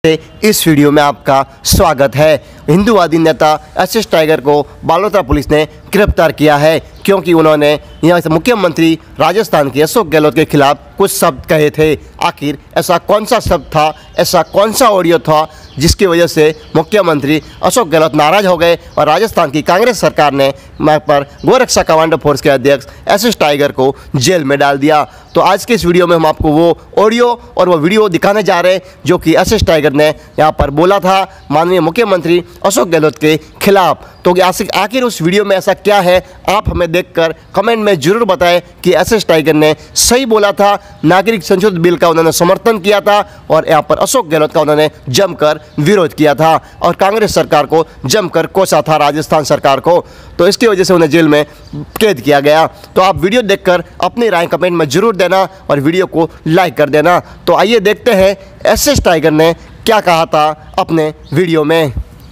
इस वीडियो में आपका स्वागत है। हिंदूवादी नेता एसएस टाइगर को बालोतरा पुलिस ने गिरफ्तार किया है क्योंकि उन्होंने यहाँ से मुख्यमंत्री राजस्थान के अशोक गहलोत के खिलाफ कुछ शब्द कहे थे। आखिर ऐसा कौन सा शब्द था, ऐसा कौन सा ऑडियो था जिसकी वजह से मुख्यमंत्री अशोक गहलोत नाराज हो गए और राजस्थान की कांग्रेस सरकार ने वहाँ पर गोरक्षा कमांडो फोर्स के अध्यक्ष एसएस टाइगर को जेल में डाल दिया। तो आज के इस वीडियो में हम आपको वो ऑडियो और वो वीडियो दिखाने जा रहे हैं जो कि एसएस टाइगर ने यहाँ पर बोला था माननीय मुख्यमंत्री अशोक गहलोत के खिलाफ। तो आखिर उस वीडियो में ऐसा क्या है, आप हमें देखकर कमेंट में जरूर बताएं कि एसएस टाइगर ने सही बोला था, नागरिक संशोधन बिल का उन्होंने समर्थन किया था और यहाँ पर अशोक गहलोत का उन्होंने जमकर विरोध किया था और कांग्रेस सरकार को जमकर कोसा था, राजस्थान सरकार को। तो इसकी वजह से उन्हें जेल में कैद किया गया। तो आप वीडियो देखकर अपनी राय कमेंट में जरूर देना और वीडियो को लाइक कर देना। तो आइए देखते हैं एसएस टाइगर ने क्या कहा था अपने वीडियो में।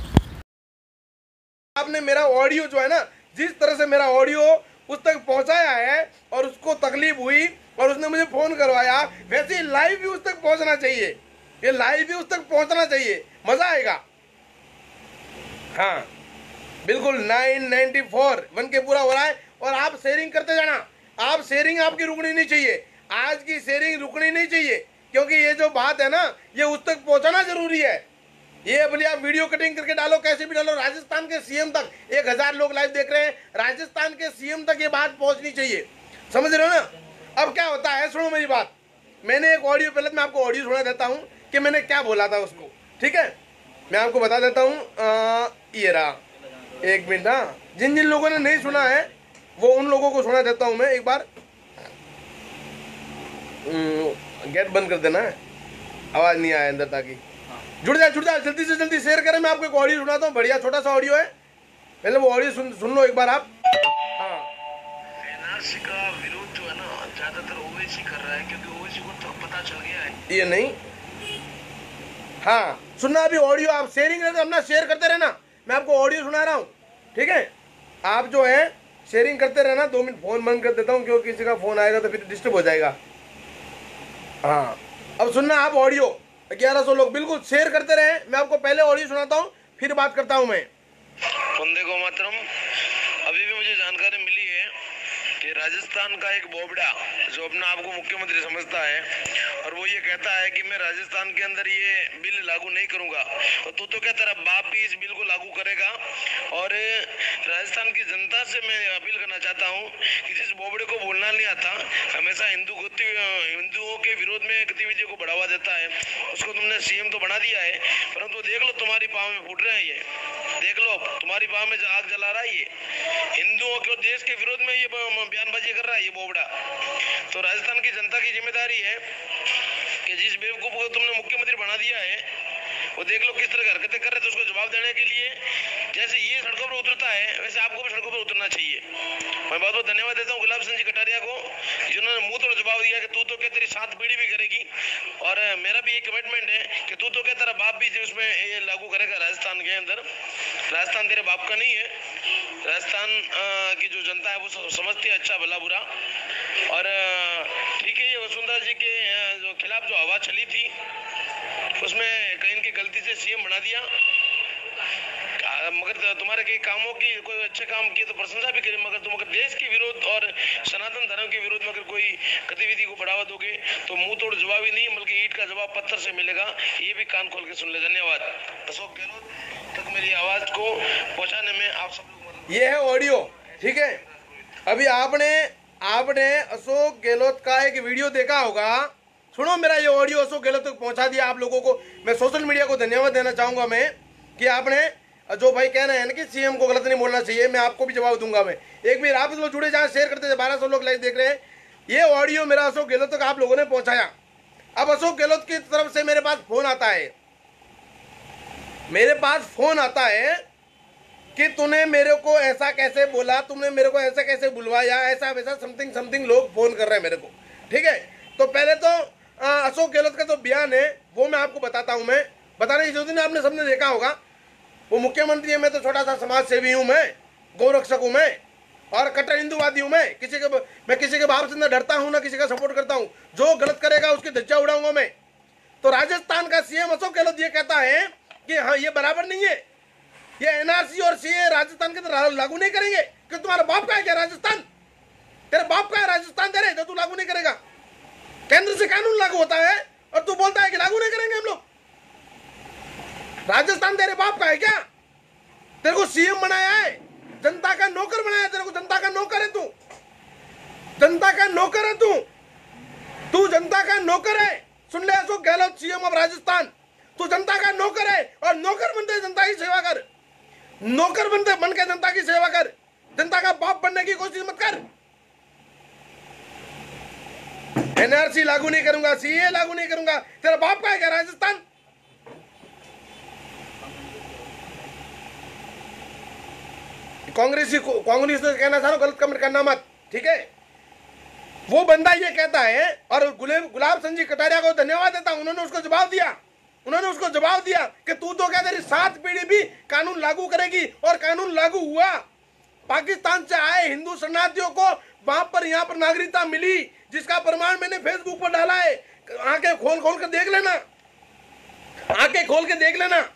आपने मेरा ऑडियो जो है ना, जिस तरह से मेरा ऑडियो उस तक पहुंचाया है और उसको तकलीफ हुई और उसने मुझे फोन करवाया, वैसे ही लाइव भी उस तक पहुंचना चाहिए। ये लाइव भी उस तक पहुंचना चाहिए, मजा आएगा। हाँ बिल्कुल 994 बन के पूरा हो रहा है और आप शेयरिंग करते जाना। आप शेयरिंग आपकी रुकनी नहीं चाहिए, आज की शेयरिंग रुकनी नहीं चाहिए क्योंकि ये जो बात है ना, ये उस तक पहुंचाना जरूरी है। ये अपनी आप वीडियो कटिंग करके डालो, कैसे भी डालो, राजस्थान के सीएम तक 1000 लोग लाइव देख रहे हैं, राजस्थान के सीएम तक ये बात पहुंचनी चाहिए। समझ रहे हो ना। अब क्या होता है, सुनो मेरी बात। मैंने एक ऑडियो, पहले मैं आपको ऑडियो सुना देता हूं कि मैंने क्या बोला था उसको, ठीक है। मैं आपको बता देता हूं, ये रहा, एक मिनट। हाँ, जिन जिन लोगों ने नहीं सुना है वो उन लोगों को सुना देता हूं मैं एक बार। गेट बंद कर देना है, आवाज नहीं आए अंदर, ताकि जुड़ जाए जल्दी से जल्दी शेयर करें। मैं आपको एक ऑडियो सुनाता हूँ, बढ़िया छोटा सा ऑडियो है, पहले वो ऑडियो सुन लो एक बार आप। हाँ, एनआरसी का विरोध जो है ना, ज्यादातर ओवैसी कर रहा है क्योंकि ओवैसी को तो पता चल गया है। ये नहीं, हाँ सुनना अभी ऑडियो, आप शेयरिंग अपना शेयर करते रहना। मैं आपको ऑडियो सुना रहा हूँ, ठीक है। आप जो है शेयरिंग करते रहना। 2 मिनट फोन बंद कर देता हूँ क्योंकि किसी का फोन आएगा तो फिर डिस्टर्ब हो जाएगा। हाँ अब सुनना आप ऑडियो, 1100 लोग बिल्कुल शेयर करते रहे। मैं आपको पहले ऑडियो सुनाता हूँ फिर बात करता हूँ मैं। वंदे को मातरम। अभी भी मुझे जानकारी मिली है कि राजस्थान का एक बोबड़ा जो अपना आपको मुख्यमंत्री समझता है और वो ये कहता है कि मैं राजस्थान के अंदर ये बिल लागू नहीं करूंगा, और तू तो क्या तेरा बाप भी इस बिल को लागू करेगा। और राजस्थान की जनता से मैं अपील करना चाहता हूँ कि जिस बोबड़े को बोलना नहीं आता, हमेशा हिंदुओं के विरोध में गतिविधियों को बढ़ावा देता है, उसको तुमने सीएम तो बना दिया है, परंतु देख लो तुम्हारी पाँव में फूट रहे हैं, ये देख लो तुम्हारी पाँव में आग जला रहा है। ये हिंदुओं के देश के विरोध में ये बयानबाजी कर रहा है ये बोबड़ा। तो राजस्थान की जनता की जिम्मेदारी है कि जिस बेवकूफ को तुमने मुख्यमंत्री बना दिया है, वो देख लो किस तरह की हरकतें कर रहे थे। उसको जवाब देने के लिए जैसे ये सड़कों पर उतरता है, वैसे आपको भी सड़कों पर उतरना चाहिए। मैं बहुत बहुत धन्यवाद देता हूँ गुलाब सिंह जी कटारिया को, जिन्होंने मुंह तोड़ जवाब दिया कि तू तो क्या तेरी 7 पीढ़ी भी करेगी। और मेरा भी एक कमिटमेंट है कि तू तो क्या तेरा बाप भी उसमें ये लागू करेगा राजस्थान के अंदर। राजस्थान तेरे बाप का नहीं है, राजस्थान की जो जनता है वो समझती है अच्छा भला बुरा। और ठीक है, ये वसुंधरा जी के जो खिलाफ जो हवा चली थी उसमें कहीं इनकी गलती से सीएम बना दिया, मगर तुम्हारे कई कामों की कोई अच्छे काम किए तो प्रशंसा भी करें, मगर तुम अगर देश के विरोध और सनातन धर्म के विरोध में अगर कोई गतिविधि को बढ़ावा दोगे तो मुंह तोड़ जवाब ही नहीं बल्कि ईंट का जवाब पत्थर से मिलेगा। ये भी कान खोल के सुन ले। धन्यवाद। अशोक गहलोत तक मेरी आवाज को पहुंचाने में आप सब लोग। ये है ऑडियो, ठीक है। अभी आपने अशोक गहलोत का एक वीडियो देखा होगा, सुनो मेरा ये ऑडियो अशोक गहलोत तक पहुंचा दिया आप लोगों को। मैं सोशल मीडिया को धन्यवाद देना चाहूंगा मैं कि आपने जो भाई कह रहे हैं ना कि सीएम को गलत नहीं बोलना चाहिए, मैं आपको भी जवाब दूंगा। मैं एक बार आप लोग जुड़े जाएं, शेयर करते जाए, 1200 लोग लाइव देख रहे हैं। ये ऑडियो मेरा अशोक गहलोत तक आप लोगों ने पहुंचाया। अब अशोक गहलोत की तरफ से मेरे पास फोन आता है, कि तूने मेरे को ऐसा कैसे बोला, तुमने मेरे को ऐसा कैसे बुलवाया, ऐसा वैसा समथिंग लोग फोन कर रहे हैं मेरे को, ठीक है। तो पहले तो अशोक गहलोत का जो बयान है वो मैं आपको बताता हूं। मैं बताने जो दिन आपने सबने देखा होगा, वो मुख्यमंत्री है, मैं तो छोटा सा समाज सेवी हूं, मैं गौरक्षक हूं, मैं और कट्टर हिंदूवादी हूं। मैं किसी के बाप से ना डरता हूं ना किसी का सपोर्ट करता हूं। जो गलत करेगा उसकी धज्जा उड़ाऊंगा मैं। तो राजस्थान का सीएम अशोक गहलोत ये कहता है कि हाँ ये बराबर नहीं है, ये एनआरसी और सीए राजस्थान के अंदर लागू नहीं करेंगे। कि तुम्हारा बाप का है क्या राजस्थान? तेरे बाप का है राजस्थान तेरे, जो तू लागू नहीं करेगा? केंद्र से कानून लागू होता है और तू बोलता है कि लागू नहीं करेंगे हम लोग। राजस्थान तेरे बाप का है क्या? तेरे को सीएम बनाया है, जनता का नौकर बनाया तेरे को, जनता का नौकर है तू, जनता का नौकर है तू जनता का नौकर है। सुन ले अशोक गहलोत, सीएम ऑफ राजस्थान, तू जनता का नौकर है और नौकर बनते जनता की सेवा कर, नौकर बनते बन के जनता की सेवा कर, जनता का बाप बनने की कोशिश मत कर। एनआरसी लागू नहीं करूंगा, सीए लागू नहीं करूंगा, तेरा बाप का है क्या राजस्थान? कांग्रेस को कहना था ना गलत कमेंट करना मत, ठीक है? वो बंदा ये कहता है और गुलाब संजीव कटारिया को धन्यवाद देता हूं, उन्होंने उसको जवाब दिया कि तू तो क्या तेरी 7 पीढ़ी भी कानून लागू करेगी, और कानून लागू हुआ। पाकिस्तान से आए हिंदू शरणार्थियों को वहां पर यहाँ पर नागरिकता मिली, जिसका प्रमाण मैंने फेसबुक पर डाला है। आंखें खोल कर देख लेना, आंखें खोल के देख लेना।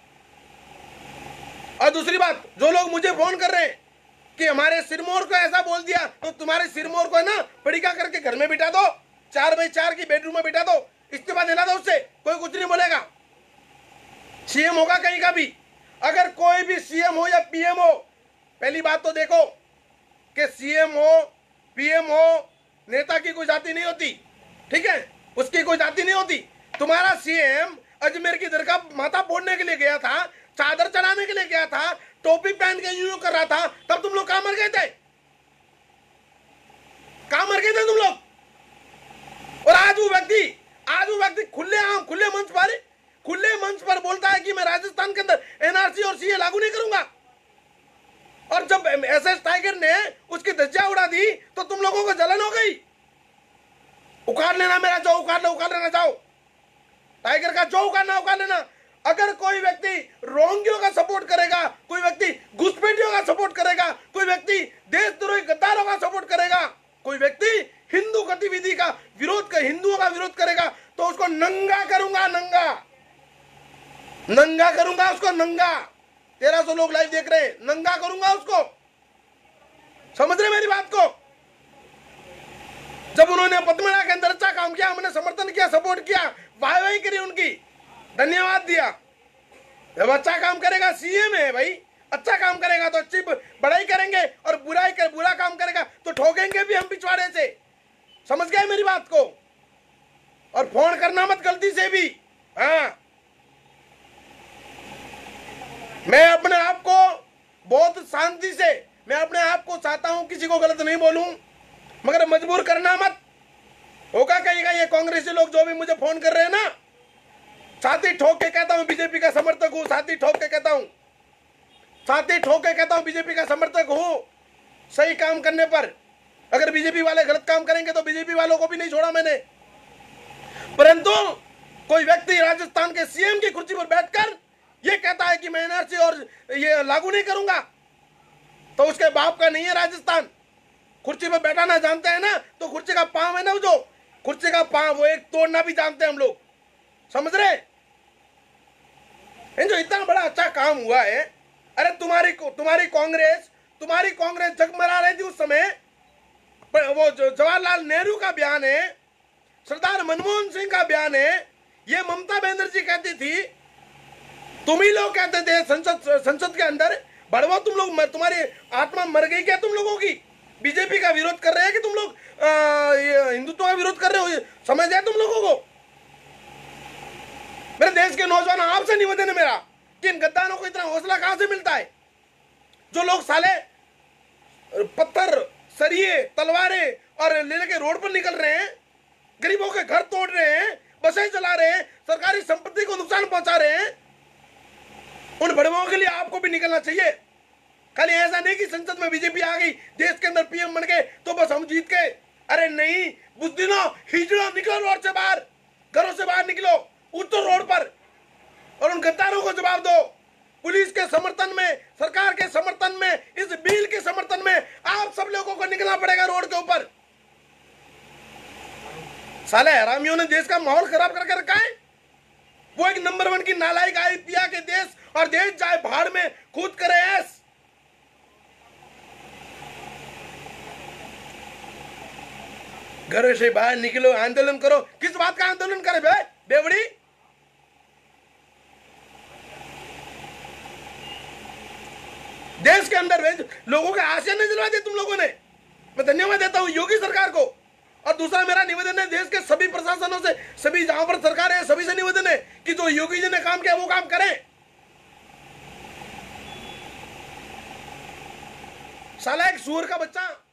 और दूसरी बात, जो लोग मुझे फोन कर रहे हैं कि हमारे सिरमौर को ऐसा बोल दिया, तो तुम्हारे सिरमौर को है ना पड़ीका करके घर में बिठा दो, 4x4 की बेडरूम में बिठा दो, इस्तीफा दिला दो, उससे कोई कुछ नहीं बोलेगा। सीएम होगा कहीं का भी, अगर कोई भी सीएम हो या पीएम हो, पहली बात तो देखो कि सीएम हो पीएम हो, नेता की कोई जाति नहीं होती, ठीक है? उसकी कोई जाति नहीं होती। तुम्हारा सीएम अजमेर की दरगाह माथा फोड़ने के लिए गया था, चादर चढ़ाने के लिए गया था, टोपी पहन के यूं कर रहा था, तब तुम लोग कहां मर गए थे? कहां मर गए थे तुम लोग? और आज वो व्यक्ति खुले मंच पर बोलता है कि मैं राजस्थान के अंदर एनआरसी और सीए लागू नहीं करूंगा। और जब एसएस टाइगर ने उसकी धज्जियां उड़ा दी तो तुम लोगों को जलन हो गई। उखाड़ लेना मेरा, जो उखाड़ लेना चाहो, टाइगर का जो उखाड़ना उखाड़ लेना। अगर कोई व्यक्ति रोंगियों का सपोर्ट करेगा, कोई व्यक्ति घुसपैठियों का सपोर्ट करेगा, कोई व्यक्ति देशद्रोही गद्दारों का सपोर्ट करेगा, कोई व्यक्ति हिंदू गतिविधि का विरोध कर, हिंदुओं का विरोध करेगा, तो उसको नंगा करूंगा, नंगा करूंगा उसको, नंगा। 1300 लोग लाइव देख रहे हैं, नंगा करूंगा उसको। समझ रहे मेरी बात को? जब उन्होंने पद्मनाभ के अंदर अच्छा काम किया, हमने समर्थन किया, सपोर्ट किया, वाहवाही करी उनकी, धन्यवाद दिया। जब अच्छा काम करेगा, सीएम है भाई, अच्छा काम करेगा तो अच्छी बड़ाई करेंगे, और बुरा काम करेगा तो ठोकेंगे भी हम पिछवाड़े से। समझ गए मेरी बात को? और फोन करना मत गलती से भी। हाँ, मैं अपने आप को बहुत शांति से, मैं अपने आप को चाहता हूं किसी को गलत नहीं बोलूं, मगर मजबूर करना मत। होगा कहेगा ये कांग्रेसी लोग जो भी मुझे फोन कर रहे हैं ना, छाती ठोक के कहता हूं बीजेपी का समर्थक हूं, छाती ठोक के कहता हूं, छाती ठोक के कहता हूं बीजेपी का समर्थक हूं। सही काम करने पर, अगर बीजेपी वाले गलत काम करेंगे तो बीजेपी वालों को भी नहीं छोड़ा मैंने। परंतु कोई व्यक्ति राजस्थान के सीएम की कुर्सी पर बैठकर ये कहता है कि मैं एनआरसी और ये लागू नहीं करूंगा, तो उसके बाप का नहीं है राजस्थान। कुर्सी पर बैठाना जानते हैं ना, तो कुर्सी का पांव है ना, जो कुर्सी का पांव, वो एक तोड़ना भी जानते हैं हम लोग। समझ रहे? जो इतना बड़ा अच्छा काम हुआ है, अरे तुम्हारी कांग्रेस जगमगा रही थी उस समय। वो जवाहरलाल नेहरू का बयान है, सरदार मनमोहन सिंह का बयान है, ये ममता बनर्जी कहती थी, तुम ही लोग कहते थे संसद के अंदर, बड़वा तुम लोग, तुम्हारी आत्मा मर गई क्या तुम लोगों की? बीजेपी का विरोध कर रहे हैं कि तुम लोग हिंदुत्व का विरोध कर रहे हो? समझ आए तुम लोगों को? मेरे देश के नौजवान, आपसे निवेदन है मेरा कि इन गद्दारों को इतना हौसला कहां से मिलता है? जो लोग साले पत्थर, सरिये, तलवारें और लेके रोड पर निकल रहे हैं, गरीबों के घर तोड़ रहे हैं, बसें चला रहे हैं, सरकारी संपत्ति को नुकसान पहुंचा रहे हैं, उन बड़वों के लिए आपको भी निकलना चाहिए। खाली ऐसा नहीं कि संसद में बीजेपी आ गई, देश के अंदर पीएम बन गए तो बस हम जीत गए। अरे नहीं, बुद्धिनो हिजड़ो, निकलो रोड से बाहर, घरों से बाहर निकलो, उतरो रोड पर और उन गद्दारों को जवाब दो। पुलिस के समर्थन में, सरकार के समर्थन में, इस बिल के समर्थन में आप सब लोगों को निकलना पड़ेगा रोड के ऊपर। साले हरामियों ने देश का माहौल खराब करके रखा है। वो एक नंबर 1 की नालायक आई पिया के देश और देश जाए भाड़ में, खुद करे ऐस। घर से बाहर निकलो, आंदोलन करो। किस बात का आंदोलन करे बे बेवड़ी? देश के अंदर लोगों के आशय नहीं दिलवा दी तुम लोगों ने। मैं धन्यवाद देता हूं योगी सरकार को। और दूसरा मेरा निवेदन है देश के सभी प्रशासनों से, सभी जहां पर सरकार है, सभी से निवेदन है कि जो योगी जी ने काम किया वो काम करें। साला एक सूअर का बच्चा